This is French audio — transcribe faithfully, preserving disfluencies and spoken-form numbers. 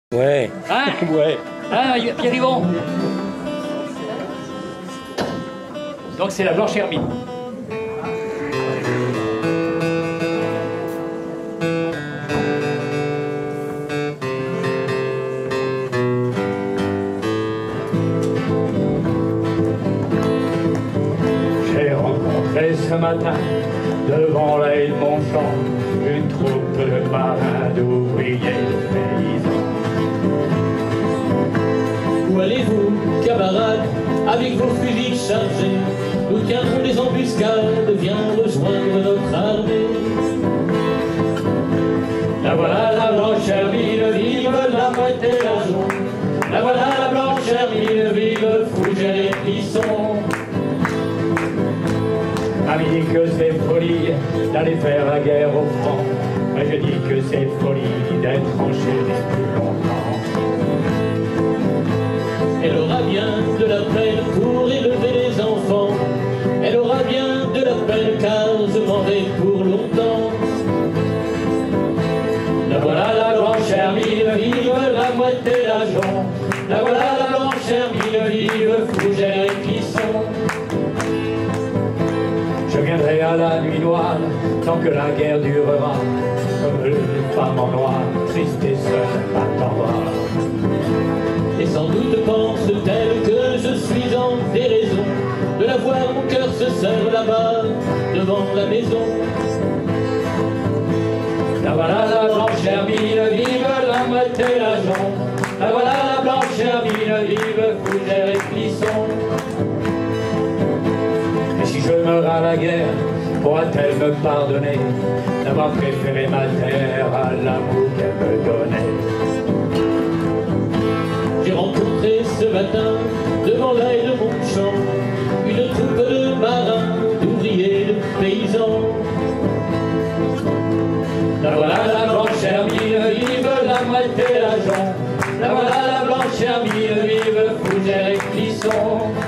Ouais. Hein? Ouais. Hein, Pierre Yvon? Donc c'est la blanche hermine. J'ai rencontré ce matin, devant la haie de mon champ, une troupe de marins, d'ouvriers, de paysans. Où allez-vous, camarades, avec vos fusils chargés? Nous tiendrons des embuscades, viens rejoindre notre armée. La voilà la blanche hermine, vive la moitié la jaune. La voilà la blanche hermine, vive fougère et plisson. Ami que c'est folie d'aller faire la guerre au front, mais je dis que c'est folie d'être enchaîné plus longtemps. Elle aura bien de la peine pour élever les enfants. Elle aura bien de la peine car je m'en vais pour longtemps. La voilà la blanche hermine, vive la moitié la jaune. La voilà la blanche hermine, vive fougère et plisson. Je viendrai à la nuit noire, tant que la guerre durera, comme une femme en noir, triste et seule, m'attendra. Et sans doute pense-t-elle que je suis en déraison de la voir, mon cœur se serre là-bas, devant la maison. La voilà la blanche hermine, vive la moitié la jaune. La voilà la blanche hermine, vive fougère et plisson. Et si je meurs à la guerre, pourra-t-elle me pardonner d'avoir préféré ma terre à l'amour qu'elle me donnait? J'ai rencontré ce matin, devant la haie de mon champ, une troupe de marins, d'ouvriers, de paysans. La voilà la blanche hermine, vive la moitié la jaune. La voilà la blanche hermine, vive fougère et plisson.